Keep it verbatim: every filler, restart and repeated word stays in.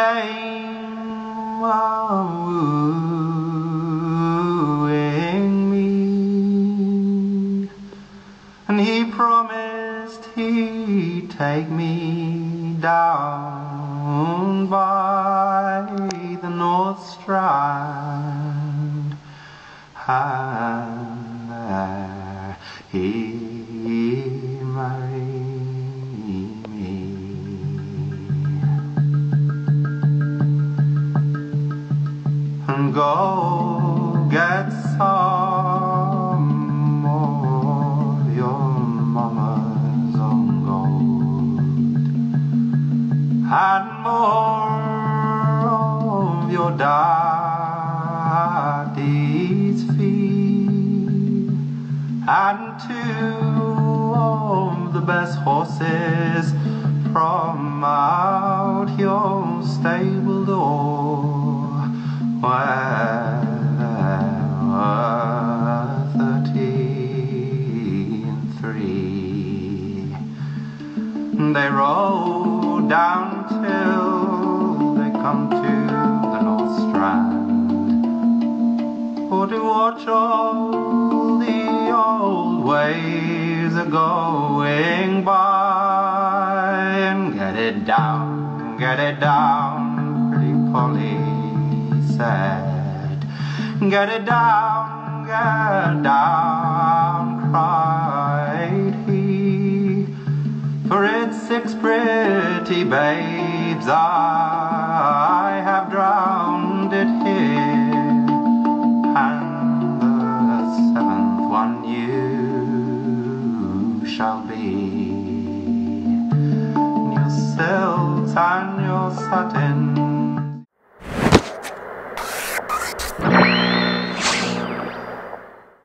came wooing me, and he promised he'd take me down by the North Strand, and there he married me. And go get some more of your mama's own gold, and more of your daddy's fee, and two of the best horses from out your stable door, where there were thirty and three. They rode down till they come to the North Strand, for to watch all the old ways a going by, and get it down, get it down, pretty Polly said. Get it down, get it down, cried he, for it's six pretty babes I have drowned it here, and the seventh one you shall be. Your silks and your satin